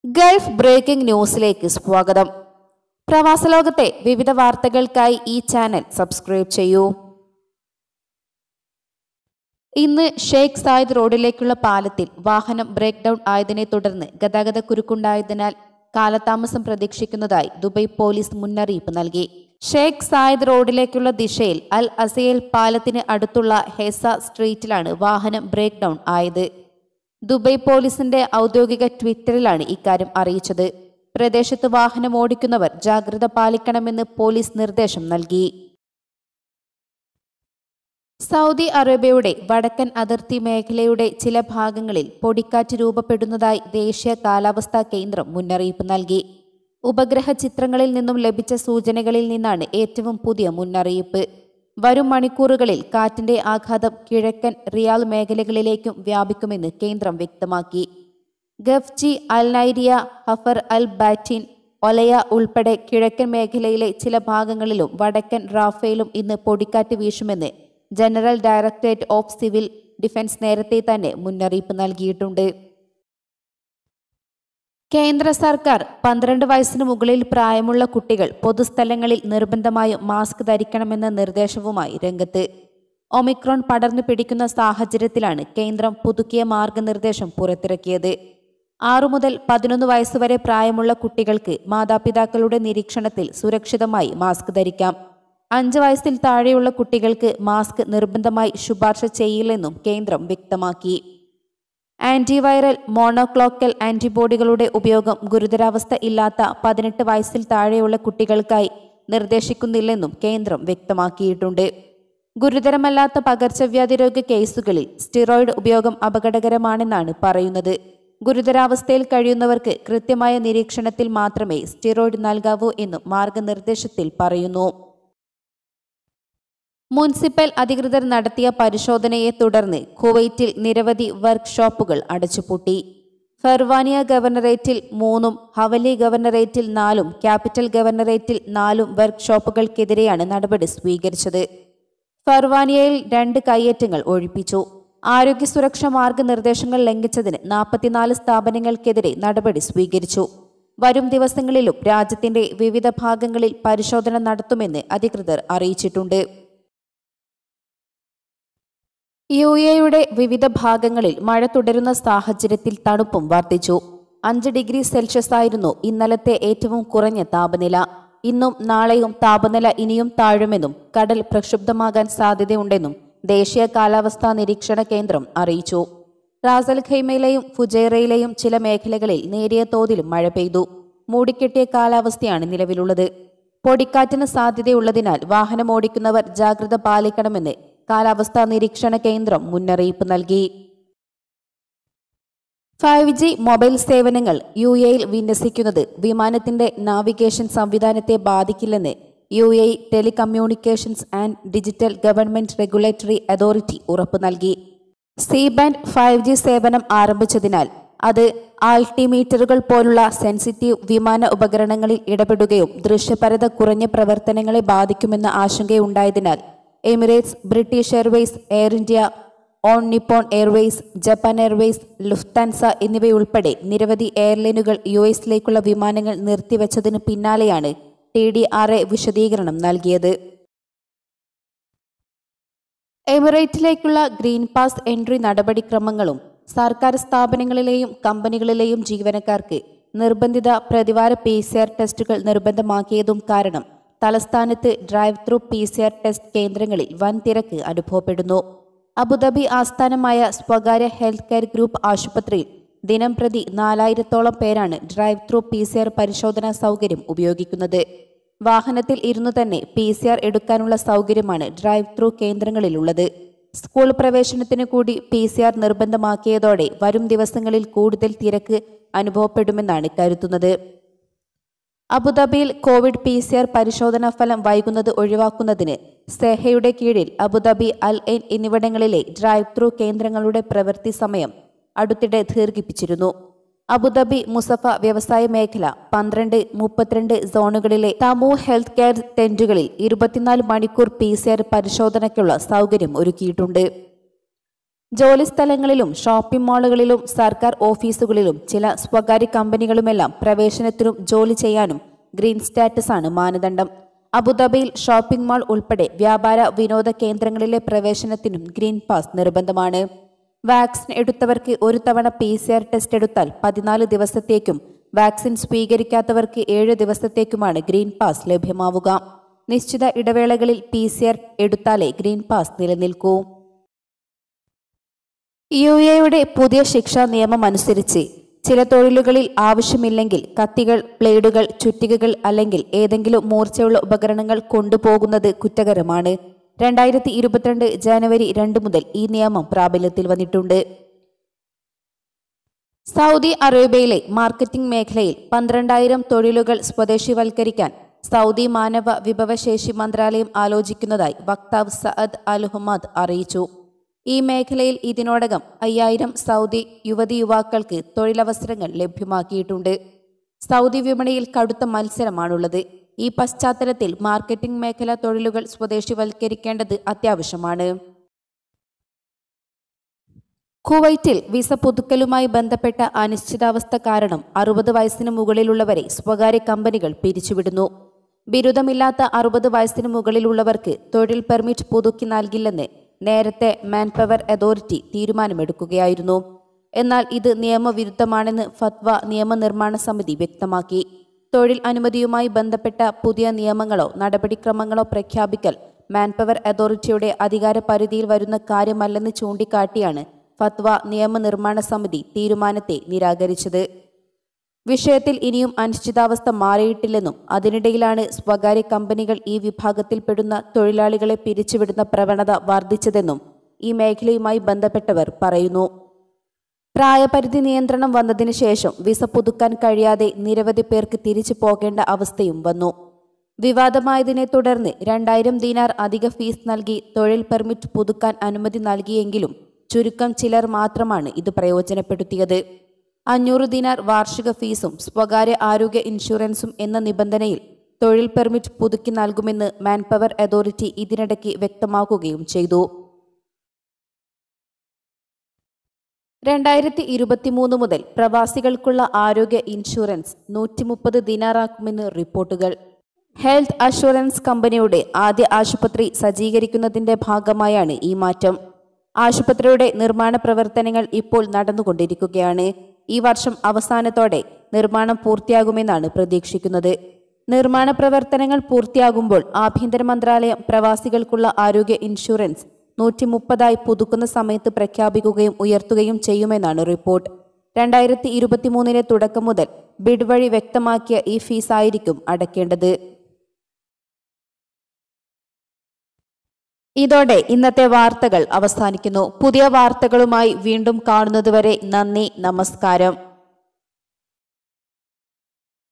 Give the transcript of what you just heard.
Gulf breaking ന്യൂസിലേക്ക് സ്വാഗതം. പ്രവാസ ലോകത്തെ വിവിധ വാർത്തകൾക്കായി ഈ ചാനൽ സബ്സ്ക്രൈബ് ചെയ്യൂ. ഇന്ന് ഷെയ്ഖ് സായിദ് റോഡിലേക്കുള്ള പാലത്തിൽ വാഹനം ബ്രേക്ക് ഡൌൺ ആയതിനെ തുടർന്ന് ഗതാഗതക്കുരുക്കുണ്ടായതിനാൽ കാലതാമസം പ്രതീക്ഷിക്കുന്നതായി ദുബൈ പോലീസ് മുന്നറിയിപ്പ് നൽകി. ഷെയ്ഖ് സായിദ് റോഡിലേക്കുള്ള ദിശയിൽ അൽ അസയൽ പാലത്തിന് അടുത്തുള്ള ഹെസ സ്ട്രീറ്റിലാണ് വാഹനം ബ്രേക്ക് ഡൌൺ ആയത്. ദുബൈ പോലീസിന്റെ ഔദ്യോഗിക ട്വിറ്ററിലാണ് ഇക്കാര്യം അറിയിച്ചത്. പ്രദേശത്ത് വാഹനം ഓടിക്കുന്നവർ ജാഗ്രത പാലിക്കണമെന്ന് പോലീസ് നിർദ്ദേശം നൽകി. സൗദി അറേബ്യയുടെ വടക്കൻ അതിർത്തി മേഖലയുടെ ചില ഭാഗങ്ങളിൽ പൊടിക്കാറ്റ് രൂപപ്പെടുന്നതായി ദേശീയ കാലാവസ്ഥാ കേന്ദ്രം മുന്നറിയിപ്പ് നൽകി. ഉപഗ്രഹ ചിത്രങ്ങളിൽ നിന്നും ലഭിച്ച സൂചനകളിൽ നിന്നാണ് ഏറ്റവും പുതിയ മുന്നറിയിപ്പ്. വരും മണിക്കൂറുകളിൽ കാറ്റിന്റെ ആഘാതം കിഴക്കൻ റിയാൽ മേഖലകളിലേക്കും വ്യാപിക്കുമെന്ന് കേന്ദ്രം വ്യക്തമാക്കി. ഗഫ്ജി, അൽ നൈരിയ, ഹഫർ അൽ ബാറ്റിൻ, ഒലയ ഉൾപ്പെടെ കിഴക്കൻ മേഖലയിലെ ചില ഭാഗങ്ങളിലും വടക്കൻ റാഫയിലും ഇന്ന് പൊടിക്കാറ്റ് വീശുമെന്ന് general directorate of civil defence നേരത്തെ തന്നെ മുന്നറിയിപ്പ് നൽകിയിട്ടുണ്ട്. കേന്ദ്ര സർക്കാർ 12 വയസ്സിന് മുകളിൽ പ്രായമുള്ള കുട്ടികൾ പൊതുസ്ഥലങ്ങളിൽ നിർബന്ധമായും മാസ്ക് ധരിക്കണമെന്ന നിർദ്ദേശവുമായി രംഗത്ത്. ഒമിക്രോൺ പടർന്നു പിടിക്കുന്ന സാഹചര്യത്തിലാണ് കേന്ദ്രം പുതുക്കിയ മാർഗനിർദ്ദേശം പുറത്തിറക്കിയത്. 6 മുതൽ 11 വയസ്സുവരെ പ്രായമുള്ള കുട്ടികൾക്ക് മാതാപിതാക്കളുടെ നിരീക്ഷണത്തിൽ സുരക്ഷിതമായി മാസ്ക് ധരിക്കാം. 5 വയസ്സിൽ താഴെയുള്ള കുട്ടികൾക്ക് മാസ്ക് നിർബന്ധമായി ശുപാർശ ചെയ്യില്ലെന്നും കേന്ദ്രം വ്യക്തമാക്കി. ആന്റിവൈറൽ മോണോക്ലോക്കൽ ആന്റിബോഡികളുടെ ഉപയോഗം ഗുരുതരാവസ്ഥ ഇല്ലാത്ത 18 വയസ്സിൽ താഴെയുള്ള കുട്ടികൾക്കായി നിർദ്ദേശിക്കുന്നില്ലെന്നും കേന്ദ്രം വ്യക്തമാക്കിയിട്ടുണ്ട്. ഗുരുതരമല്ലാത്ത പകർച്ചവ്യാധി രോഗ കേസുകളിൽ സ്റ്റിറോയിഡ് ഉപയോഗം അപകടകരമാണെന്നാണ് പറയുന്നത്. ഗുരുതരാവസ്ഥയിൽ കഴിയുന്നവർക്ക് കൃത്യമായ നിരീക്ഷണത്തിൽ മാത്രമേ സ്റ്റിറോയിഡ് നൽകാവൂ എന്നും മാർഗനിർദ്ദേശത്തിൽ പറയുന്നു. മുനിസിപ്പൽ അധികൃതർ നടത്തിയ പരിശോധനയെ തുടർന്ന് കുവൈറ്റിൽ നിരവധി വർക്ക്ഷോപ്പുകൾ അടച്ചുപൂട്ടി. ഫർവാനിയ ഗവർണറേറ്റിൽ 3, ഹവലി ഗവർണറേറ്റിൽ 4, ക്യാപിറ്റൽ ഗവർണറേറ്റിൽ 4 വർക്ക്ഷോപ്പുകൾക്കെതിരെയാണ് നടപടി സ്വീകരിച്ചത്. ഫർവാനിയയിൽ 2 കയ്യേറ്റങ്ങൾ ഒഴിപ്പിച്ചു. ആരോഗ്യ സുരക്ഷാ മാർഗനിർദ്ദേശങ്ങൾ ലംഘിച്ചതിന് 44 സ്ഥാപനങ്ങൾക്കെതിരെ നടപടി സ്വീകരിച്ചു. വരും ദിവസങ്ങളിലും രാജ്യത്തിന്റെ വിവിധ ഭാഗങ്ങളിൽ പരിശോധന നടത്തുമെന്ന് അധികൃതർ അറിയിച്ചിട്ടുണ്ട്. UAEയുടെ വിവിധ ഭാഗങ്ങളിൽ മഴ തുടരുന്ന സാഹചര്യത്തിൽ തണുപ്പും വർദ്ധിച്ചു. 5 ഡിഗ്രി സെൽഷ്യസ് ആയിരുന്നു ഇന്നലത്തെ ഏറ്റവും കുറഞ്ഞ താപനില. ഇന്നും നാളെയും താപനില ഇനിയും താഴുമെന്നും കടൽ പ്രക്ഷുബ്ധമാകാൻ സാധ്യതയുണ്ടെന്നും ദേശീയ കാലാവസ്ഥാ നിരീക്ഷണ കേന്ദ്രം അറിയിച്ചു. റാസൽ ഖൈമയിലെയും ഫുജൈറയിലെയും ചില മേഖലകളിൽ നേരിയ തോതിലും മഴ പെയ്തു. മൂടിക്കെട്ടിയ കാലാവസ്ഥയാണ് നിലവിലുള്ളത്. പൊടിക്കാറ്റിന് സാധ്യതയുള്ളതിനാൽ വാഹനമോടിക്കുന്നവർ ജാഗ്രത പാലിക്കണമെന്ന് കാലാവസ്ഥാ നിരീക്ഷണ കേന്ദ്രം മുന്നറിയിപ്പ് നൽകി. 5G മൊബൈൽ സേവനങ്ങൾ UAEയിൽ വിന്യസിക്കുന്നത് വിമാനത്തിന്റെ നാവിഗേഷൻ സംവിധാനത്തെ ബാധിക്കില്ലെന്ന് UAE telecommunications and digital government regulatory authority ഉറപ്പു നൽകി. സി ബാൻഡ് 5G സേവനം ആരംഭിച്ചതിനാൽ അത് ആൾട്ടിമീറ്ററുകൾ പോലുള്ള സെൻസിറ്റീവ് വിമാന ഉപകരണങ്ങളിൽ ഇടപെടുകയും ദൃശ്യപരത കുറഞ്ഞ പ്രവർത്തനങ്ങളെ ബാധിക്കുമെന്ന ആശങ്കയുണ്ടായതിനാൽ Emirates, British Airways, Air India, All Nippon Airways, Japan Airways, Lufthansa എന്നിവയുൾപ്പെടെ നിരവധി എയർലൈനുകൾ US-ലേക്കുള്ള വിമാനങ്ങൾ നിർത്തിവെച്ചതിന് പിന്നാലെയാണ് TDRA വിശദീകരണം നൽകിയത്. എമിറേറ്റിലേക്കുള്ള ഗ്രീൻ പാസ് എൻട്രി നടപടിക്രമങ്ങളും സർക്കാർ സ്ഥാപനങ്ങളിലെയും കമ്പനികളിലെയും ജീവനക്കാർക്ക് നിർബന്ധിത പ്രതിവാര PCR ടെസ്റ്റുകൾ നിർബന്ധമാക്കിയതും കാരണം തലസ്ഥാനത്ത് ഡ്രൈവ് ത്രൂ PCR ടെസ്റ്റ് കേന്ദ്രങ്ങളിൽ വൻ തിരക്ക് അനുഭവപ്പെടുന്നു. അബുദാബി ആസ്ഥാനമായ സ്വകാര്യ ഹെൽത്ത് കെയർ ഗ്രൂപ്പ് ആശുപത്രിയിൽ ദിനം പ്രതി 4000-ഓളം പേരാണ് ഡ്രൈവ് ത്രൂ PCR പരിശോധനാ സൗകര്യം ഉപയോഗിക്കുന്നത്. വാഹനത്തിൽ ഇരുന്നു തന്നെ PCR എടുക്കാനുള്ള സൗകര്യമാണ് ഡ്രൈവ് ത്രൂ കേന്ദ്രങ്ങളിലുള്ളത്. സ്കൂൾ പ്രവേശനത്തിന് കൂടി PCR നിർബന്ധമാക്കിയതോടെ വരും ദിവസങ്ങളിൽ കൂടുതൽ തിരക്ക് അനുഭവപ്പെടുമെന്നാണ് കരുതുന്നത്. അബുദാബിയിൽ കോവിഡ് PCR പരിശോധനാ ഫലം വൈകുന്നത് ഒഴിവാക്കുന്നതിന് സെഹയുടെ കീഴിൽ അബുദാബി, അൽ ഐൻ എന്നിവിടങ്ങളിലെ ഡ്രൈവ് ത്രൂ കേന്ദ്രങ്ങളുടെ പ്രവൃത്തി സമയം അടുത്തിടെ ദീർഘിപ്പിച്ചിരുന്നു. അബുദാബി മുസഫ വ്യവസായ മേഖല 12-32 സോണുകളിലെ തമു ഹെൽത്ത് കെയർ ടെന്റുകളിൽ 24 മണിക്കൂർ PCR പരിശോധനയ്ക്കുള്ള സൗകര്യം ഒരുക്കിയിട്ടുണ്ട്. ജോലിസ്ഥലങ്ങളിലും ഷോപ്പിംഗ് മാളുകളിലും സർക്കാർ ഓഫീസുകളിലും ചില സ്വകാര്യ കമ്പനികളുമെല്ലാം പ്രവേശനത്തിനും ജോലി ചെയ്യാനും ഗ്രീൻ സ്റ്റാറ്റസ് ആണ് മാനദണ്ഡം. അബുദാബിയിൽ ഷോപ്പിംഗ് മാൾ ഉൾപ്പെടെ വ്യാപാര വിനോദ കേന്ദ്രങ്ങളിലെ പ്രവേശനത്തിനും ഗ്രീൻ പാസ് നിർബന്ധമാണ്. വാക്സിൻ എടുത്തവർക്ക് ഒരു തവണ PCR ടെസ്റ്റ് എടുത്താൽ 14 ദിവസത്തേക്കും വാക്സിൻ സ്വീകരിക്കാത്തവർക്ക് 7 ദിവസത്തേക്കുമാണ് ഗ്രീൻ പാസ് ലഭ്യമാവുക. നിശ്ചിത ഇടവേളകളിൽ PCR എടുത്താലേ ഗ്രീൻ പാസ് നിലനിൽക്കൂ. UAEയുടെ പുതിയ ശിക്ഷാ നിയമം അനുസരിച്ച് ചില തൊഴിലുകളിൽ ആവശ്യമില്ലെങ്കിൽ കത്തികൾ, ബ്ലേഡുകൾ, ചുറ്റികകൾ അല്ലെങ്കിൽ ഏതെങ്കിലും മൂർച്ചയുള്ള ഉപകരണങ്ങൾ കൊണ്ടുപോകുന്നത് കുറ്റകരമാണ്. 2022 ജനുവരി 2 മുതൽ ഈ നിയമം പ്രാബല്യത്തിൽ വന്നിട്ടുണ്ട്. സൗദി അറേബ്യയിലെ മാർക്കറ്റിംഗ് മേഖലയിൽ 12,000 തൊഴിലുകൾ സ്വദേശിവൽക്കരിക്കാൻ സൗദി മാനവ വിഭവശേഷി മന്ത്രാലയം ആലോചിക്കുന്നതായി വക്താവ് സഅദ് അൽ ഹുമാദ് അറിയിച്ചു. ഈ മേഖലയിൽ ഇതിനോടകം 5,000 സൗദി യുവതിയുവാക്കൾക്ക് തൊഴിലവസരങ്ങൾ ലഭ്യമാക്കിയിട്ടുണ്ട്. സൗദി വിപണിയിൽ കടുത്ത മത്സരമാണുള്ളത്. ഈ പശ്ചാത്തലത്തിൽ മാർക്കറ്റിംഗ് മേഖല തൊഴിലുകൾ സ്വദേശിവൽക്കരിക്കേണ്ടത് അത്യാവശ്യമാണ്. കുവൈറ്റിൽ വിസ പുതുക്കലുമായി ബന്ധപ്പെട്ട അനിശ്ചിതാവസ്ഥ കാരണം 60 വയസ്സിന് മുകളിലുള്ളവരെ സ്വകാര്യ കമ്പനികൾ പിരിച്ചുവിടുന്നു. ബിരുദമില്ലാത്ത 60 വയസ്സിന് മുകളിലുള്ളവർക്ക് തൊഴിൽ പെർമിറ്റ് പുതുക്കി നൽകില്ലെന്ന് നേരത്തെ മാൻപവർ അതോറിറ്റി തീരുമാനമെടുക്കുകയായിരുന്നു. എന്നാൽ ഇത് നിയമവിരുദ്ധമാണെന്ന് ഫത്വ നിയമനിർമ്മാണ സമിതി വ്യക്തമാക്കി. തൊഴിൽ അനുമതിയുമായി ബന്ധപ്പെട്ട പുതിയ നിയമങ്ങളോ നടപടിക്രമങ്ങളോ പ്രഖ്യാപിക്കൽ മാൻപവർ അതോറിറ്റിയുടെ അധികാര പരിധിയിൽ വരുന്ന കാര്യമല്ലെന്ന് ചൂണ്ടിക്കാട്ടിയാണ് ഫത്വ നിയമനിർമ്മാണ സമിതി തീരുമാനത്തെ നിരാകരിച്ചത്. വിഷയത്തിൽ ഇനിയും അനിശ്ചിതാവസ്ഥ മാറിയിട്ടില്ലെന്നും അതിനിടയിലാണ് സ്വകാര്യ കമ്പനികൾ ഈ വിഭാഗത്തിൽപ്പെടുന്ന തൊഴിലാളികളെ പിരിച്ചുവിടുന്ന പ്രവണത വർദ്ധിച്ചതെന്നും ഈ മേഖലയുമായി ബന്ധപ്പെട്ടവർ പറയുന്നു. പ്രായപരിധി നിയന്ത്രണം വന്നതിന് ശേഷം വിസ പുതുക്കാൻ കഴിയാതെ നിരവധി പേർക്ക് തിരിച്ചു പോകേണ്ട അവസ്ഥയും വന്നു. വിവാദമായതിനെ തുടർന്ന് 2,000 ദീനാർ അധിക ഫീസ് നൽകി തൊഴിൽ പെർമിറ്റ് പുതുക്കാൻ അനുമതി നൽകിയെങ്കിലും ചുരുക്കം ചിലർ മാത്രമാണ് ഇത് പ്രയോജനപ്പെടുത്തിയത്. 500 ദീനാർ വാർഷിക ഫീസും സ്വകാര്യ ആരോഗ്യ ഇൻഷുറൻസും എന്ന നിബന്ധനയിൽ തൊഴിൽ പെർമിറ്റ് പുതുക്കി നൽകുമെന്ന് മാൻപവർ അതോറിറ്റി ഇതിനിടയ്ക്ക് വ്യക്തമാക്കുകയും ചെയ്തു. 2023 മുതൽ പ്രവാസികൾക്കുള്ള ആരോഗ്യ ഇൻഷുറൻസ് 130 ദിനാറാക്കുമെന്ന് റിപ്പോർട്ടുകൾ. ഹെൽത്ത് അഷുറൻസ് കമ്പനിയുടെ ആദ്യ ആശുപത്രി സജ്ജീകരിക്കുന്നതിന്റെ ഭാഗമായാണ് ഈ മാറ്റം. ആശുപത്രിയുടെ നിർമ്മാണ പ്രവർത്തനങ്ങൾ ഇപ്പോൾ നടന്നുകൊണ്ടിരിക്കുകയാണ്. ഈ വർഷം അവസാനത്തോടെ നിർമ്മാണം പൂർത്തിയാകുമെന്നാണ് പ്രതീക്ഷിക്കുന്നത്. നിർമ്മാണ പ്രവർത്തനങ്ങൾ പൂർത്തിയാകുമ്പോൾ ആഭ്യന്തര മന്ത്രാലയം പ്രവാസികൾക്കുള്ള ആരോഗ്യ ഇൻഷുറൻസ് 130 പുതുക്കുന്ന സമയത്ത് പ്രഖ്യാപിക്കുകയും ഉയർത്തുകയും ചെയ്യുമെന്നാണ് റിപ്പോർട്ട്. 2023 തുടക്കം മുതൽ ബിഡ് വഴി വ്യക്തമാക്കിയ ഈ ഫീസായിരിക്കും അടയ്ക്കേണ്ടത്. ഇതോടെ ഇന്നത്തെ വാർത്തകൾ അവസാനിക്കുന്നു. പുതിയ വാർത്തകളുമായി വീണ്ടും കാണുന്നതുവരെ നന്ദി, നമസ്കാരം.